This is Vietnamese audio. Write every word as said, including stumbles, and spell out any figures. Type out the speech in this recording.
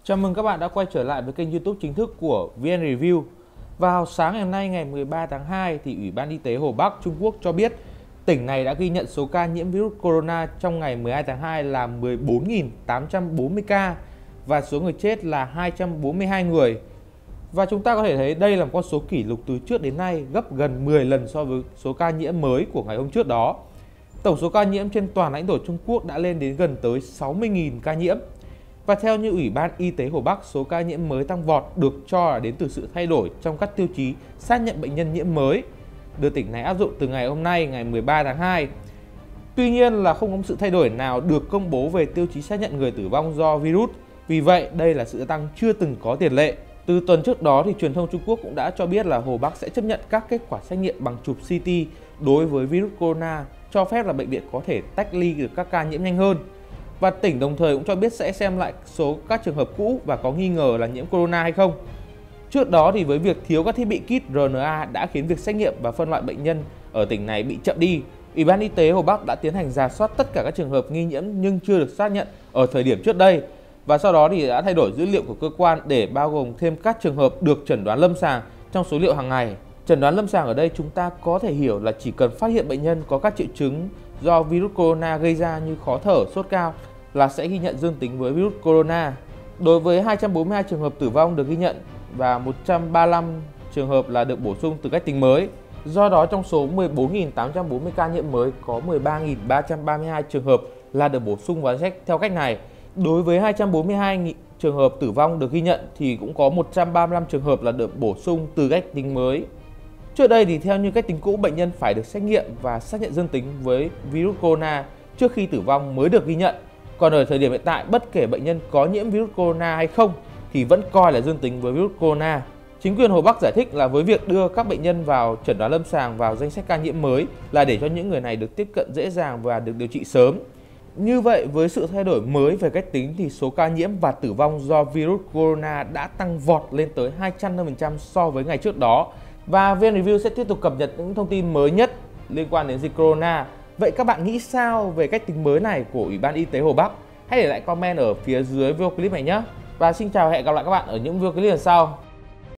Chào mừng các bạn đã quay trở lại với kênh YouTube chính thức của vê en Review. Vào sáng ngày hôm nay ngày mười ba tháng hai thì Ủy ban Y tế Hồ Bắc Trung Quốc cho biết tỉnh này đã ghi nhận số ca nhiễm virus corona trong ngày mười hai tháng hai là mười bốn nghìn tám trăm bốn mươi ca và số người chết là hai trăm bốn mươi hai người. Và chúng ta có thể thấy đây là một con số kỷ lục từ trước đến nay, gấp gần mười lần so với số ca nhiễm mới của ngày hôm trước đó. Tổng số ca nhiễm trên toàn lãnh thổ Trung Quốc đã lên đến gần tới sáu mươi nghìn ca nhiễm. Và theo như Ủy ban Y tế Hồ Bắc, số ca nhiễm mới tăng vọt được cho là đến từ sự thay đổi trong các tiêu chí xác nhận bệnh nhân nhiễm mới, được tỉnh này áp dụng từ ngày hôm nay, ngày mười ba tháng hai. Tuy nhiên là không có sự thay đổi nào được công bố về tiêu chí xác nhận người tử vong do virus. Vì vậy, đây là sự tăng chưa từng có tiền lệ. Từ tuần trước đó thì truyền thông Trung Quốc cũng đã cho biết là Hồ Bắc sẽ chấp nhận các kết quả xét nghiệm bằng chụp xê tê đối với virus corona, cho phép là bệnh viện có thể tách ly được các ca nhiễm nhanh hơn. Và tỉnh đồng thời cũng cho biết sẽ xem lại số các trường hợp cũ và có nghi ngờ là nhiễm corona hay không. Trước đó thì với việc thiếu các thiết bị kit rờ en a đã khiến việc xét nghiệm và phân loại bệnh nhân ở tỉnh này bị chậm đi. Ủy ban Y tế Hồ Bắc đã tiến hành rà soát tất cả các trường hợp nghi nhiễm nhưng chưa được xác nhận ở thời điểm trước đây. Và sau đó thì đã thay đổi dữ liệu của cơ quan để bao gồm thêm các trường hợp được chẩn đoán lâm sàng trong số liệu hàng ngày. Chẩn đoán lâm sàng ở đây chúng ta có thể hiểu là chỉ cần phát hiện bệnh nhân có các triệu chứng do virus corona gây ra như khó thở, sốt cao là sẽ ghi nhận dương tính với virus corona. Đối với hai trăm bốn mươi hai trường hợp tử vong được ghi nhận và một trăm ba mươi lăm trường hợp là được bổ sung từ cách tính mới. Do đó trong số mười bốn nghìn tám trăm bốn mươi ca nhiễm mới có mười ba nghìn ba trăm ba mươi hai trường hợp là được bổ sung vào danh sách theo cách này. Đối với hai trăm bốn mươi hai trường hợp tử vong được ghi nhận thì cũng có một trăm ba mươi lăm trường hợp là được bổ sung từ cách tính mới. Trước đây thì theo như cách tính cũ, bệnh nhân phải được xét nghiệm và xác nhận dương tính với virus corona trước khi tử vong mới được ghi nhận. Còn ở thời điểm hiện tại, bất kể bệnh nhân có nhiễm virus corona hay không thì vẫn coi là dương tính với virus corona. Chính quyền Hồ Bắc giải thích là với việc đưa các bệnh nhân vào chẩn đoán lâm sàng vào danh sách ca nhiễm mới là để cho những người này được tiếp cận dễ dàng và được điều trị sớm. Như vậy, với sự thay đổi mới về cách tính thì số ca nhiễm và tử vong do virus corona đã tăng vọt lên tới hai trăm năm mươi phần trăm so với ngày trước đó. Và vê en Review sẽ tiếp tục cập nhật những thông tin mới nhất liên quan đến dịch corona. Vậy các bạn nghĩ sao về cách tính mới này của Ủy ban Y tế Hồ Bắc? Hãy để lại comment ở phía dưới video clip này nhé. Và xin chào và hẹn gặp lại các bạn ở những video clip lần sau.